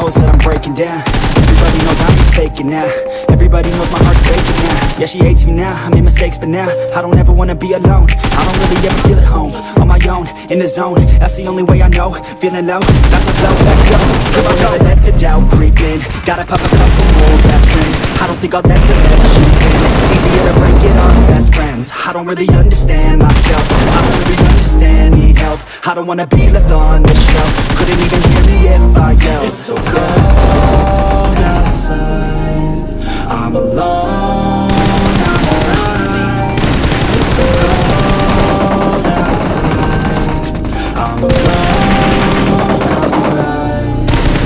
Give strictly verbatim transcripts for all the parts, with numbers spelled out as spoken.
knows that I'm breaking down. Everybody knows I'm faking now. Everybody knows my heart's breaking now. Yeah, she hates me now, I made mistakes, but now I don't ever wanna be alone. I don't really ever feel at home, on my own, in the zone. That's the only way I know, feeling low, that's a flow, let's go. Come on, never let the doubt creep in. Gotta pop a couple more aspirin. I don't think I'll let the medicine in. Easier to break it off best friends. I don't really understand myself, I don't really understand, need help. I don't wanna be left on the shelf. Couldn't even hear me if I yelled. It's so cold outside, I'm alone, I'm alright. It's so cold outside, I'm alone, I'm alright.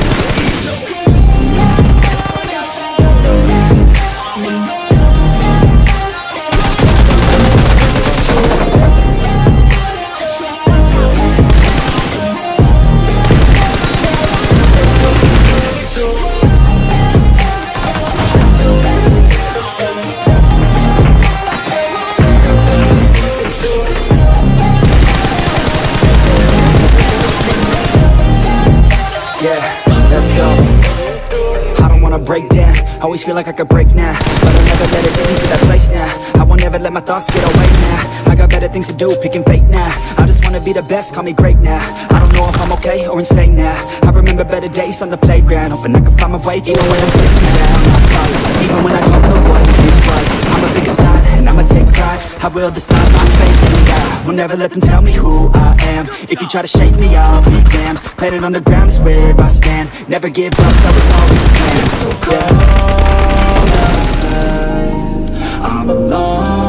Break down, always feel like I could break now, but I'll never let it take me to that place now. I won't ever let my thoughts get away now. I got better things to do, picking fate now. I just wanna be the best, call me great now. I don't know if I'm okay or insane now. I remember better days on the playground, hoping I could find my way to where I'm facing down. I'll fight, even when I don't know what is right. I'ma pick a side, and I'ma take pride. I will decide my fate, and I will never let them tell me who I am. If you try to shake me, I'll be damned. Planet on the ground is where I stand. Never give up, that was always the plan. So cold outside, I'm alone.